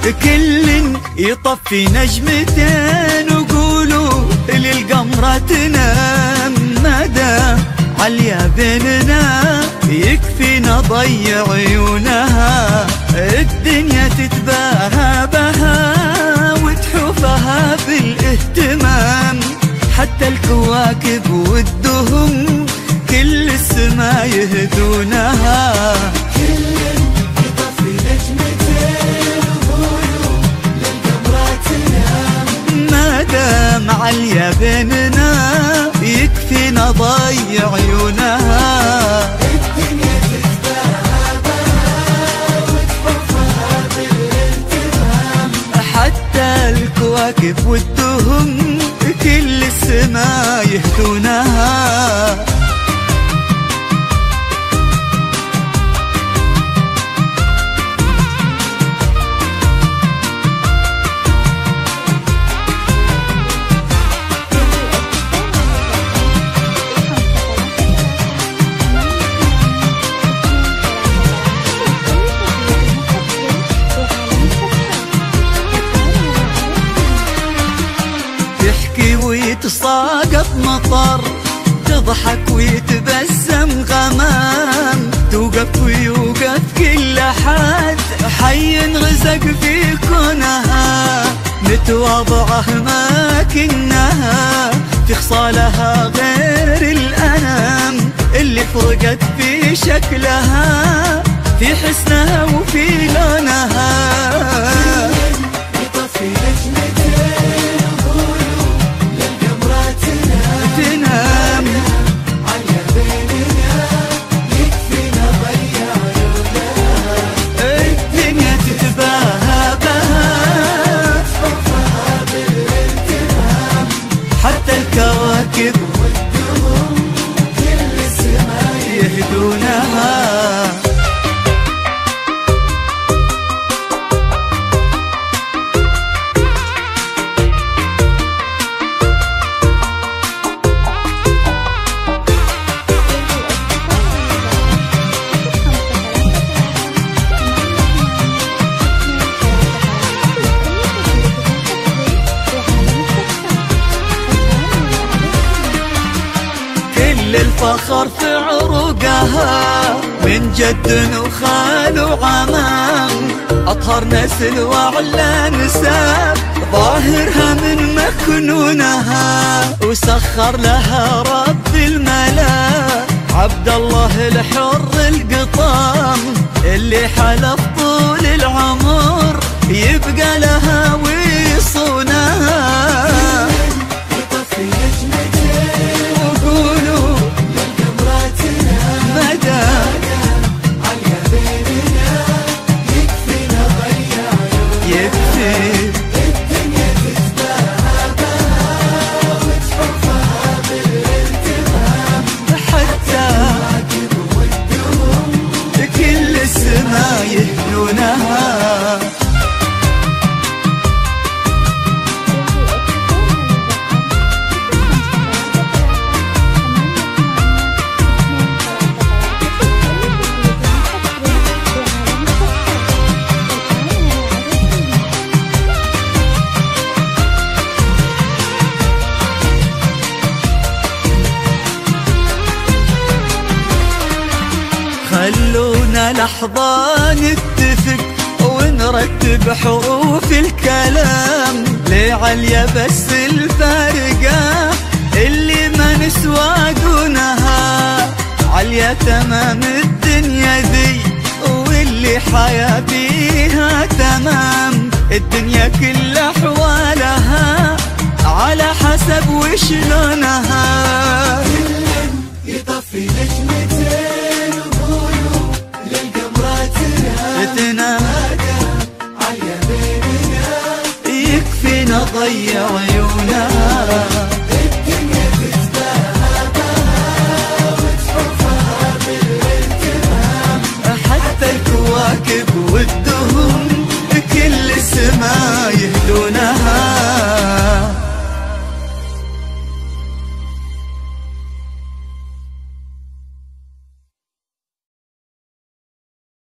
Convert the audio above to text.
كل يطفي نجمتين وقولوا للقمرة تنام، مدام عليا بيننا يكفينا ضيع عيونها. الدنيا تتباهى بها وتحوفها بالاهتمام، حتى الكواكب والدهم كل السما يهدونها. مادام عليا بيننا يكفينا ضيع عيونها. الدنيا تتباهى بها وتحفها بالانتمام، حتى الكواكب والدهم كل السما يهدونها. تحكي ويتساقط مطر، تضحك ويتبسم غمام، توقف ويوقف كل حد حي رزق في كونها. متواضعة ما كنها في خصالها غير الأنام، اللي فرقت في شكلها في حسنها وفي لونها. الكواكب والدهم كل السما يهدونها. الفخر في عروقها من جد وخال وعمام، أطهر نسل وأعلى نساب ظاهرها من مكنونها. وسخر لها رب الملا عبد الله الحر القطام، اللي حلف طول العمر يبقى لها ويصونها. خلونا لحظة نتفق ونرتب حروف الكلام، ليه عليا بس الفارقة اللي ما نسوى دونها. عليا تمام الدنيا ذي واللي حيا فيها تمام، الدنيا كل أحوالها على حسب وشلونها. يطفي نجمتين وقولوا للقمرة تنام، عليا بيننا يكفينا ضيع عيونها. الدنيا تتباهى بها وتحفها بالانتمام، حتى الكواكب والدهم كل السما يهدونها.